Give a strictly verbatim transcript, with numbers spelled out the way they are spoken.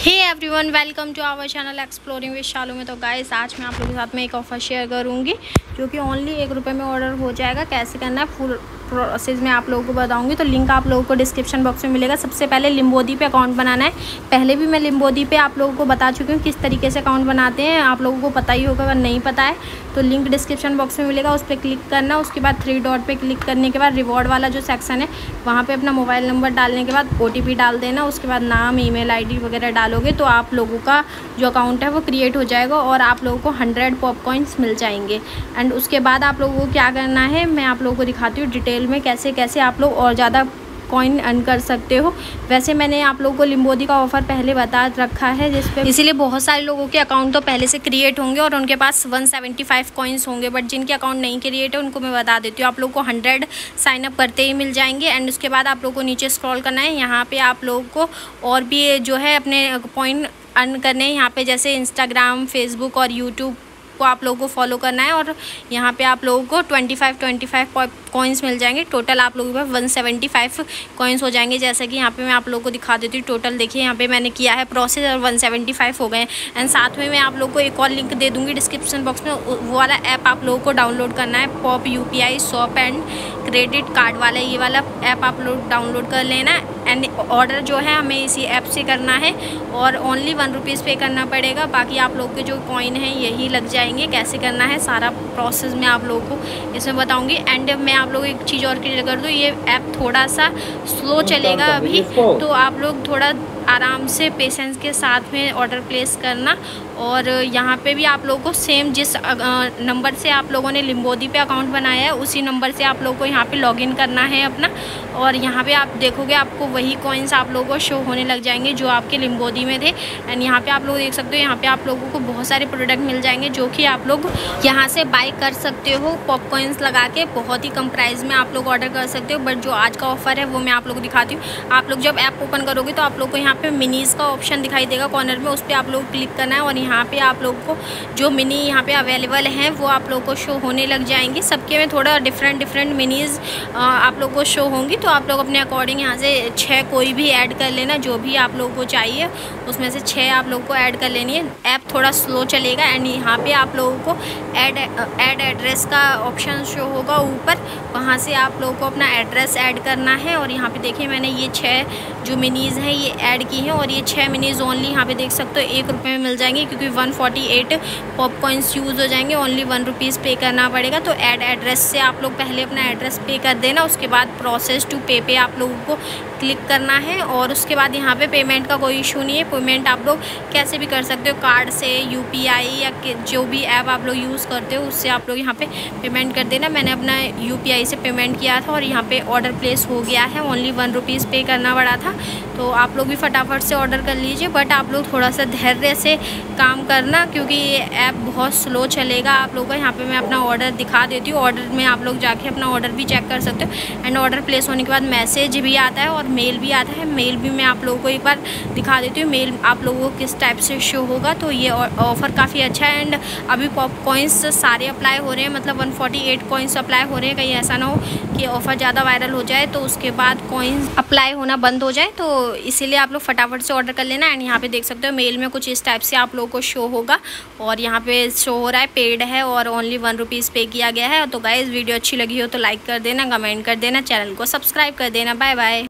Hey everyone, welcome to our channel exploring with Shalu में। तो guys, आज मैं आप लोगों के साथ में एक ऑफ़र शेयर करूंगी जो कि ओनली एक रुपये में ऑर्डर हो जाएगा। कैसे करना है फुल प्रोसेस में आप लोगों को बताऊंगी। तो लिंक आप लोगों को डिस्क्रिप्शन बॉक्स में मिलेगा। सबसे पहले लिम्बोदी पे अकाउंट बनाना है। पहले भी मैं लिम्बोदी पे आप लोगों को बता चुकी हूँ किस तरीके से अकाउंट बनाते हैं, आप लोगों को पता ही होगा। अगर नहीं पता है तो लिंक डिस्क्रिप्शन बॉक्स में मिलेगा, उस पर क्लिक करना। उसके बाद थ्री डॉट पे क्लिक करने के बाद रिवॉर्ड वाला जो सेक्शन है वहाँ पे अपना मोबाइल नंबर डालने के बाद ओ टी पी डाल देना। उसके बाद नाम, ईमेल आईडी वगैरह डालोगे तो आप लोगों का जो अकाउंट है वो क्रिएट हो जाएगा और आप लोगों को हंड्रेड पॉपकॉइंस मिल जाएंगे। एंड उसके बाद आप लोगों को क्या करना है मैं आप लोगों को दिखाती हूँ डिटेल में कैसे कैसे आप लोग और ज़्यादा कॉइन अर्न कर सकते हो। वैसे मैंने आप लोगों को लिम्बोदी का ऑफ़र पहले बता रखा है जिस पे इसीलिए बहुत सारे लोगों के अकाउंट तो पहले से क्रिएट होंगे और उनके पास एक सौ पचहत्तर कॉइन्स होंगे। बट जिनके अकाउंट नहीं क्रिएट है उनको मैं बता देती हूँ, आप लोगों को हंड्रेड साइनअप करते ही मिल जाएंगे। एंड उसके बाद आप लोगों को नीचे स्क्रॉल करना है। यहाँ पर आप लोगों को और भी जो है अपने पॉइंट अर्न करने हैं। यहाँ पर जैसे इंस्टाग्राम, फेसबुक और यूट्यूब को आप लोगों को फॉलो करना है और यहाँ पे आप लोगों को पच्चीस पच्चीस कॉइन्स मिल जाएंगे। टोटल आप लोगों के पास एक सौ पचहत्तर कॉइन्स हो जाएंगे। जैसे कि यहाँ पे मैं आप लोगों को दिखा देती हूँ। टोटल देखिए यहाँ पे मैंने किया है प्रोसेस और एक सौ पचहत्तर हो गए। एंड साथ में मैं आप लोगों को एक और लिंक दे दूँगी डिस्क्रिप्शन बॉक्स में। वो वाला ऐप आप लोगों को डाउनलोड करना है, pop U P I shop and credit card वाला ये वाला ऐप आप लोग डाउनलोड कर लेना। एंड ऑर्डर जो है हमें इसी ऐप से करना है और ओनली वन रुपीज़ पे करना पड़ेगा। बाकी आप लोग के जो कॉइन हैं यही लग जाएंगे। कैसे करना है सारा प्रोसेस मैं आप लोगों को इसमें बताऊंगी। एंड मैं आप लोग एक चीज़ और क्लियर कर दूँ, ये ऐप थोड़ा सा स्लो चलेगा अभी, तो आप लोग थोड़ा आराम से पेशेंस के साथ में ऑर्डर प्लेस करना। और यहाँ पे भी आप लोगों को सेम जिस नंबर से आप लोगों ने लिम्बोदी पे अकाउंट बनाया है उसी नंबर से आप लोगों को यहाँ पे लॉगिन करना है अपना। और यहाँ पे आप देखोगे आपको वही कॉइन्स आप लोगों को शो होने लग जाएंगे जो आपके लिम्बोदी में थे। एंड यहाँ पे आप लोग देख सकते हो, यहाँ पे आप लोगों को बहुत सारे प्रोडक्ट मिल जाएंगे जो कि आप लोग यहाँ से बाई कर सकते हो। पॉपकॉइन्स लगा के बहुत ही कम प्राइस में आप लोग ऑर्डर कर सकते हो। बट जो आज का ऑफ़र है वो मैं आप लोग को दिखाती हूँ। आप लोग जब ऐप ओपन करोगे तो आप लोग को यहाँ पे मिनीज़ का ऑप्शन दिखाई देगा कॉर्नर में, उस पर आप लोग क्लिक करना है और यहाँ पे आप लोगों को जो मिनी यहाँ पे अवेलेबल हैं वो आप लोगों को शो होने लग जाएंगी। सबके में थोड़ा डिफरेंट डिफरेंट मिनीज़ आप लोगों को शो होंगी। तो आप लोग अपने अकॉर्डिंग यहाँ से छः कोई भी ऐड कर लेना, जो भी आप लोगों को चाहिए उसमें से छः आप लोगों को ऐड कर लेनी है। ऐप थोड़ा स्लो चलेगा। एंड यहाँ पे आप लोगों को ऐड ऐड एड्रेस का ऑप्शन शो होगा ऊपर, वहाँ से आप लोगों को अपना एड्रेस ऐड करना है। और यहाँ पे देखिए मैंने ये छः जो मिनीज़ हैं ये ऐड की हैं और ये छः मिनीज़ ओनली यहाँ पे देख सकते हो एक रुपये में मिल जाएंगे, क्योंकि एक सौ अड़तालीस पॉपकॉइन्स यूज़ हो जाएंगे। ओनली वन रुपीज़ पे करना पड़ेगा। तो ऐड एड्रेस से आप लोग पहले अपना एड्रेस पे कर देना। उसके बाद प्रोसेस टू पे पे आप लोगों को क्लिक करना है और उसके बाद यहाँ पे पेमेंट का कोई इशू नहीं है। पेमेंट आप लोग कैसे भी कर सकते हो, कार्ड से, यू पी आई या जो भी ऐप आप लोग यूज़ करते हो उससे आप लोग यहाँ पे पेमेंट कर देना। मैंने अपना यू पी आई से पेमेंट किया था और यहाँ पे ऑर्डर प्लेस हो गया है। ओनली वन रुपीज़ पे करना पड़ा था। तो आप लोग भी फटाफट से ऑर्डर कर लीजिए। बट आप लोग थोड़ा सा धैर्य से काम करना क्योंकि ये ऐप बहुत स्लो चलेगा आप लोगों का। यहाँ पे मैं अपना ऑर्डर दिखा देती हूँ। ऑर्डर में आप लोग जाके अपना ऑर्डर भी चेक कर सकते हो। एंड ऑर्डर प्लेस होने के बाद मैसेज भी आता है और मेल भी आता है। मेल भी मैं आप लोगों को एक बार दिखा देती हूँ मेल आप लोगों को किस टाइप से शो होगा। तो ये ऑफ़र काफ़ी अच्छा है। एंड अभी पॉपकॉइन्स सारे अप्लाई हो रहे हैं, मतलब एक सौ अड़तालीस कॉइन्स अप्लाई हो रहे हैं। कहीं ऐसा ना हो कि ऑफ़र ज़्यादा वायरल हो जाए तो उसके बाद कॉइन्स अप्लाई होना बंद हो जाए। तो इसीलिए आप लोग फटाफट से ऑर्डर कर लेना। एंड यहाँ पे देख सकते हो मेल में कुछ इस टाइप से आप लोगों को शो होगा और यहाँ पे शो हो रहा है पेड है और ओनली वन रुपीज़ पे किया गया है। तो गाइस वीडियो अच्छी लगी हो तो लाइक कर देना, कमेंट कर देना, चैनल को सब्सक्राइब कर देना। Bye bye.